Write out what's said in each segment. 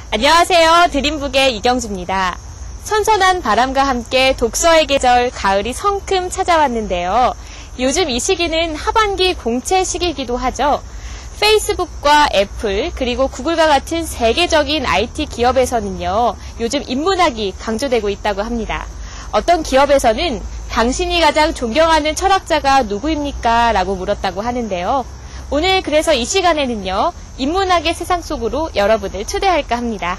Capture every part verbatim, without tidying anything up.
안녕하세요. 드림북의 이경주입니다. 선선한 바람과 함께 독서의 계절 가을이 성큼 찾아왔는데요. 요즘 이 시기는 하반기 공채 시기이기도 하죠. 페이스북과 애플 그리고 구글과 같은 세계적인 아이티 기업에서는요. 요즘 인문학이 강조되고 있다고 합니다. 어떤 기업에서는 당신이 가장 존경하는 철학자가 누구입니까? 라고 물었다고 하는데요. 오늘 그래서 이 시간에는요. 인문학의 세상 속으로 여러분을 초대할까 합니다.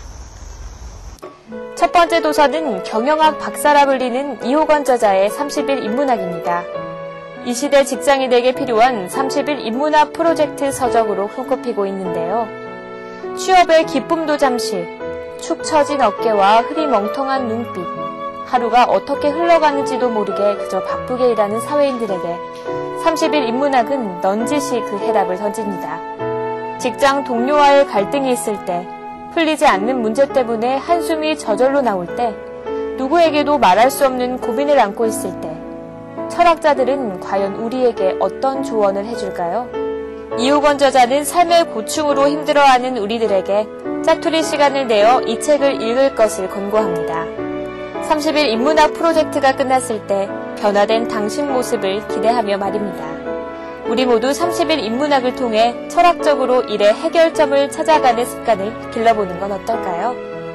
첫 번째 도서는 경영학 박사라 불리는 이호건 저자의 삼십 일 인문학입니다. 이 시대 직장인에게 필요한 삼십 일 인문학 프로젝트 서적으로 손꼽히고 있는데요. 취업의 기쁨도 잠시, 축 처진 어깨와 흐리멍텅한 눈빛, 하루가 어떻게 흘러가는지도 모르게 그저 바쁘게 일하는 사회인들에게 삼십 일 인문학은 넌지시 그 해답을 던집니다. 직장 동료와의 갈등이 있을 때, 풀리지 않는 문제 때문에 한숨이 저절로 나올 때, 누구에게도 말할 수 없는 고민을 안고 있을 때, 철학자들은 과연 우리에게 어떤 조언을 해줄까요? 이호건 저자는 삶의 고충으로 힘들어하는 우리들에게 짜투리 시간을 내어 이 책을 읽을 것을 권고합니다. 삼십 일 인문학 프로젝트가 끝났을 때 변화된 당신 모습을 기대하며 말입니다. 우리 모두 삼십 일 인문학을 통해 철학적으로 일의 해결점을 찾아가는 습관을 길러보는 건 어떨까요?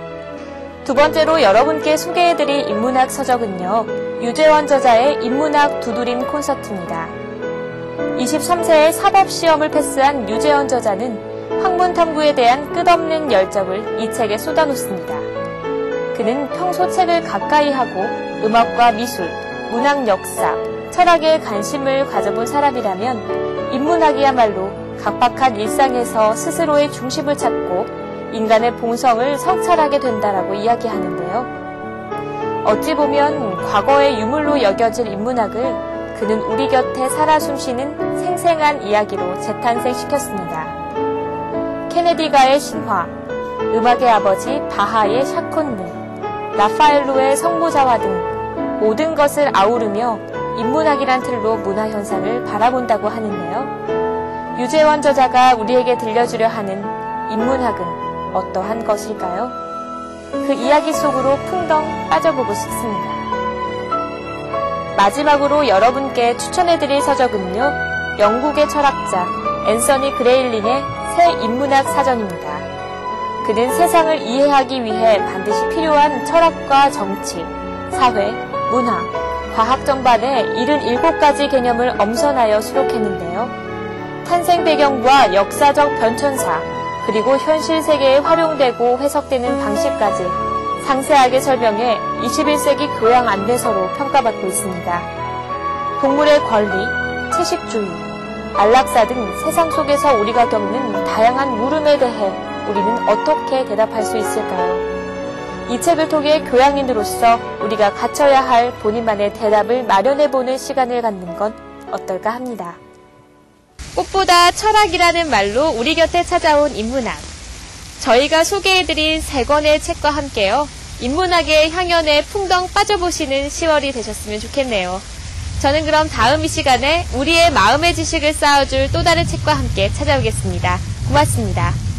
두 번째로 여러분께 소개해드릴 인문학 서적은요. 유재원 저자의 인문학 두드림 콘서트입니다. 이십삼 세에 사법시험을 패스한 유재원 저자는 학문 탐구에 대한 끝없는 열정을 이 책에 쏟아놓습니다. 그는 평소 책을 가까이 하고 음악과 미술, 문학 역사, 철학에 관심을 가져본 사람이라면 인문학이야말로 각박한 일상에서 스스로의 중심을 찾고 인간의 본성을 성찰하게 된다라고 이야기하는데요. 어찌 보면 과거의 유물로 여겨질 인문학을 그는 우리 곁에 살아 숨쉬는 생생한 이야기로 재탄생시켰습니다. 케네디가의 신화, 음악의 아버지 바하의 샤콘느, 라파엘로의 성모자화 등 모든 것을 아우르며 인문학이란 틀로 문화 현상을 바라본다고 하는데요. 유재원 저자가 우리에게 들려주려 하는 인문학은 어떠한 것일까요? 그 이야기 속으로 풍덩 빠져보고 싶습니다. 마지막으로 여러분께 추천해드릴 서적은요. 영국의 철학자 앤서니 그레일린의 새 인문학 사전입니다. 그는 세상을 이해하기 위해 반드시 필요한 철학과 정치, 사회, 문화, 과학 전반의 칠십칠 가지 개념을 엄선하여 수록했는데요. 탄생 배경과 역사적 변천사, 그리고 현실 세계에 활용되고 해석되는 방식까지 상세하게 설명해 이십일 세기 교양 안내서로 평가받고 있습니다. 동물의 권리, 채식주의, 안락사 등 세상 속에서 우리가 겪는 다양한 물음에 대해 우리는 어떻게 대답할 수 있을까요? 이 책을 통해 교양인으로서 우리가 갖춰야 할 본인만의 대답을 마련해보는 시간을 갖는 건 어떨까 합니다. 꽃보다 철학이라는 말로 우리 곁에 찾아온 인문학. 저희가 소개해드린 세 권의 책과 함께요. 인문학의 향연에 풍덩 빠져보시는 시월이 되셨으면 좋겠네요. 저는 그럼 다음 이 시간에 우리의 마음의 지식을 쌓아줄 또 다른 책과 함께 찾아오겠습니다. 고맙습니다.